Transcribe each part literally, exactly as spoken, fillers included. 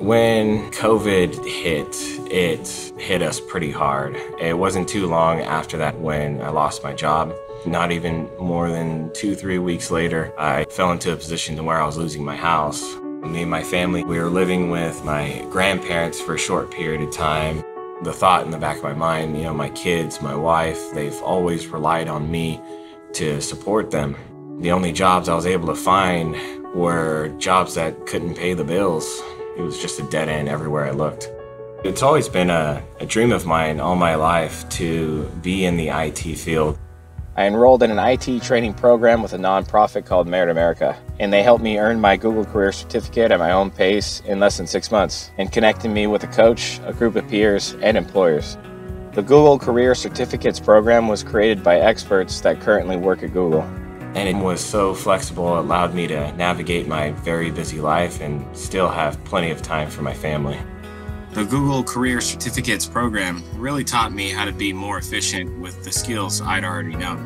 When COVID hit, it hit us pretty hard. It wasn't too long after that when I lost my job. Not even more than two, three weeks later, I fell into a position to where I was losing my house. Me and my family, we were living with my grandparents for a short period of time. The thought in the back of my mind, you know, my kids, my wife, they've always relied on me to support them. The only jobs I was able to find were jobs that couldn't pay the bills. It was just a dead end everywhere I looked. It's always been a, a dream of mine all my life to be in the I T field. I enrolled in an I T training program with a nonprofit called Merit America, and they helped me earn my Google Career Certificate at my own pace in less than six months, and connected me with a coach, a group of peers, and employers. The Google Career Certificates program was created by experts that currently work at Google. And it was so flexible, it allowed me to navigate my very busy life and still have plenty of time for my family. The Google Career Certificates program really taught me how to be more efficient with the skills I'd already known.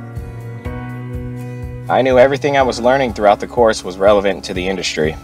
I knew everything I was learning throughout the course was relevant to the industry.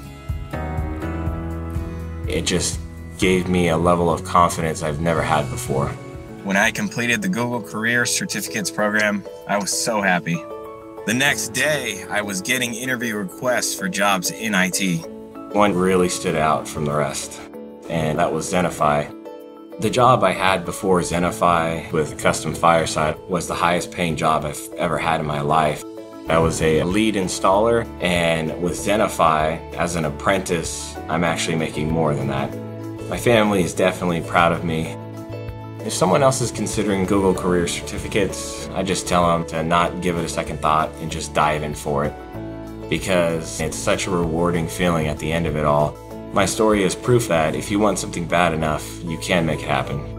It just gave me a level of confidence I've never had before. When I completed the Google Career Certificates program, I was so happy. The next day, I was getting interview requests for jobs in I T. One really stood out from the rest, and that was Zennify. The job I had before Zennify with Custom Fireside was the highest paying job I've ever had in my life. I was a lead installer, and with Zennify, as an apprentice, I'm actually making more than that. My family is definitely proud of me. If someone else is considering Google Career Certificates, I just tell them to not give it a second thought and just dive in for it, because it's such a rewarding feeling at the end of it all. My story is proof that if you want something bad enough, you can make it happen.